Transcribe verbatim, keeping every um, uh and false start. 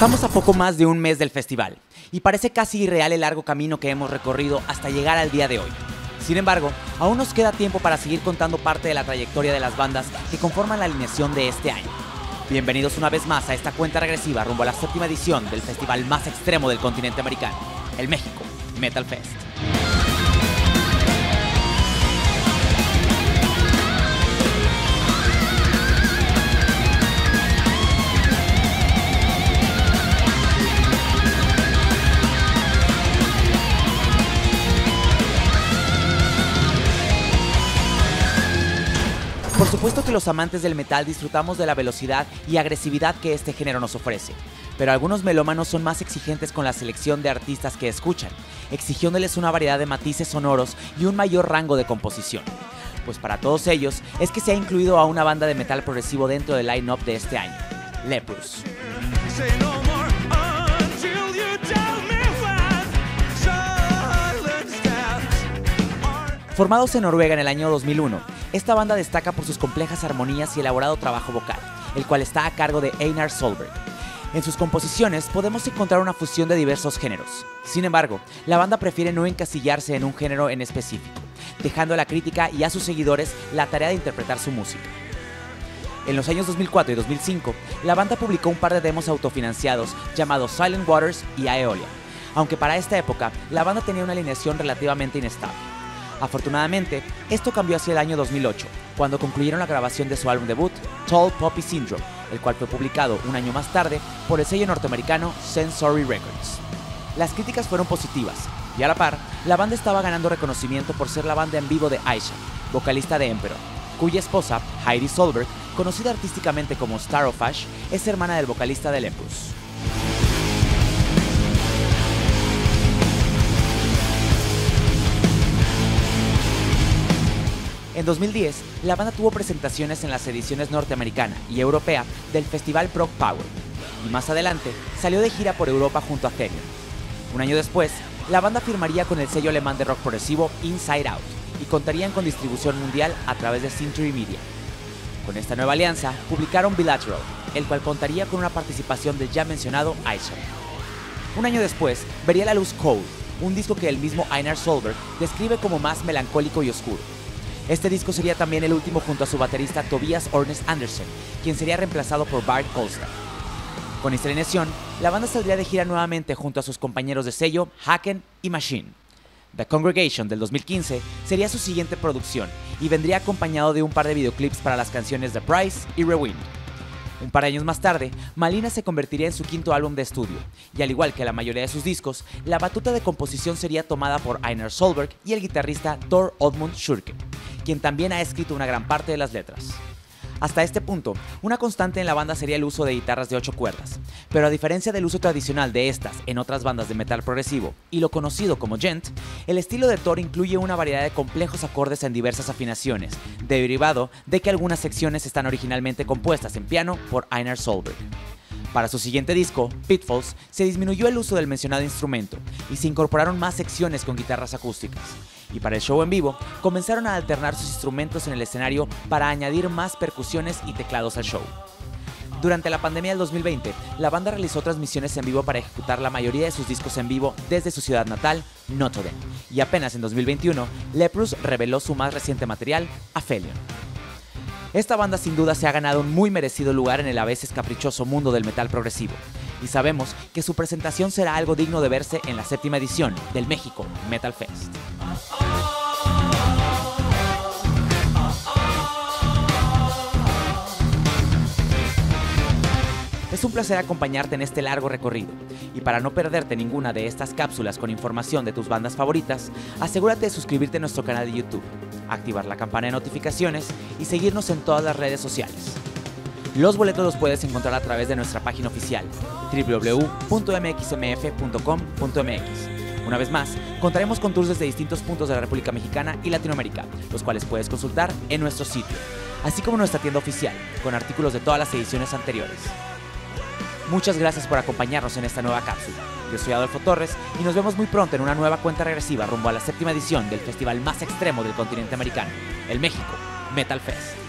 Estamos a poco más de un mes del festival, y parece casi irreal el largo camino que hemos recorrido hasta llegar al día de hoy. Sin embargo, aún nos queda tiempo para seguir contando parte de la trayectoria de las bandas que conforman la alineación de este año. Bienvenidos una vez más a esta cuenta regresiva rumbo a la séptima edición del festival más extremo del continente americano, el México Metal Fest. Por supuesto que los amantes del metal disfrutamos de la velocidad y agresividad que este género nos ofrece, pero algunos melómanos son más exigentes con la selección de artistas que escuchan, exigiéndoles una variedad de matices sonoros y un mayor rango de composición. Pues para todos ellos es que se ha incluido a una banda de metal progresivo dentro del line-up de este año, Leprous. Formados en Noruega en el año dos mil uno, esta banda destaca por sus complejas armonías y elaborado trabajo vocal, el cual está a cargo de Einar Solberg. En sus composiciones podemos encontrar una fusión de diversos géneros. Sin embargo, la banda prefiere no encasillarse en un género en específico, dejando a la crítica y a sus seguidores la tarea de interpretar su música. En los años dos mil cuatro y dos mil cinco, la banda publicó un par de demos autofinanciados llamados Silent Waters y Aeolia, aunque para esta época la banda tenía una alineación relativamente inestable. Afortunadamente, esto cambió hacia el año dos mil ocho, cuando concluyeron la grabación de su álbum debut, Tall Poppy Syndrome, el cual fue publicado un año más tarde por el sello norteamericano Sensory Records. Las críticas fueron positivas, y a la par, la banda estaba ganando reconocimiento por ser la banda en vivo de Aisha, vocalista de Emperor, cuya esposa, Heidi Solberg, conocida artísticamente como Star of Ash, es hermana del vocalista de Leprous. En dos mil diez, la banda tuvo presentaciones en las ediciones norteamericana y europea del festival Prog Power, y más adelante salió de gira por Europa junto a Therion. Un año después, la banda firmaría con el sello alemán de rock progresivo Inside Out y contarían con distribución mundial a través de Century Media. Con esta nueva alianza, publicaron Bilateral, el cual contaría con una participación del ya mencionado Aisha. Un año después, vería la luz Cold, un disco que el mismo Einar Solberg describe como más melancólico y oscuro. Este disco sería también el último junto a su baterista Tobias Ornes Andersen, quien sería reemplazado por Bart Kolstad. Con esta alineación, la banda saldría de gira nuevamente junto a sus compañeros de sello Haken y Machine. The Congregation del dos mil quince sería su siguiente producción y vendría acompañado de un par de videoclips para las canciones The Price y Rewind. Un par de años más tarde, Malina se convertiría en su quinto álbum de estudio, y al igual que la mayoría de sus discos, la batuta de composición sería tomada por Einar Solberg y el guitarrista Thor Oddmund Schurke, quien también ha escrito una gran parte de las letras. Hasta este punto, una constante en la banda sería el uso de guitarras de ocho cuerdas, pero a diferencia del uso tradicional de estas en otras bandas de metal progresivo y lo conocido como djent, el estilo de Thor incluye una variedad de complejos acordes en diversas afinaciones, derivado de que algunas secciones están originalmente compuestas en piano por Einar Solberg. Para su siguiente disco, Pitfalls, se disminuyó el uso del mencionado instrumento y se incorporaron más secciones con guitarras acústicas. Y para el show en vivo, comenzaron a alternar sus instrumentos en el escenario para añadir más percusiones y teclados al show. Durante la pandemia del dos mil veinte, la banda realizó transmisiones en vivo para ejecutar la mayoría de sus discos en vivo desde su ciudad natal, Notre Dame, y apenas en dos mil veintiuno, Leprous reveló su más reciente material, Aphelion. Esta banda sin duda se ha ganado un muy merecido lugar en el a veces caprichoso mundo del metal progresivo, y sabemos que su presentación será algo digno de verse en la séptima edición del México Metal Fest. Es un placer acompañarte en este largo recorrido, y para no perderte ninguna de estas cápsulas con información de tus bandas favoritas, asegúrate de suscribirte a nuestro canal de YouTube, activar la campana de notificaciones y seguirnos en todas las redes sociales. Los boletos los puedes encontrar a través de nuestra página oficial, w w w punto m x m f punto com punto m x. Una vez más, contaremos con tours desde distintos puntos de la República Mexicana y Latinoamérica, los cuales puedes consultar en nuestro sitio, así como nuestra tienda oficial, con artículos de todas las ediciones anteriores. Muchas gracias por acompañarnos en esta nueva cápsula. Yo soy Adolfo Torres y nos vemos muy pronto en una nueva cuenta regresiva rumbo a la séptima edición del festival más extremo del continente americano, el México Metal Fest.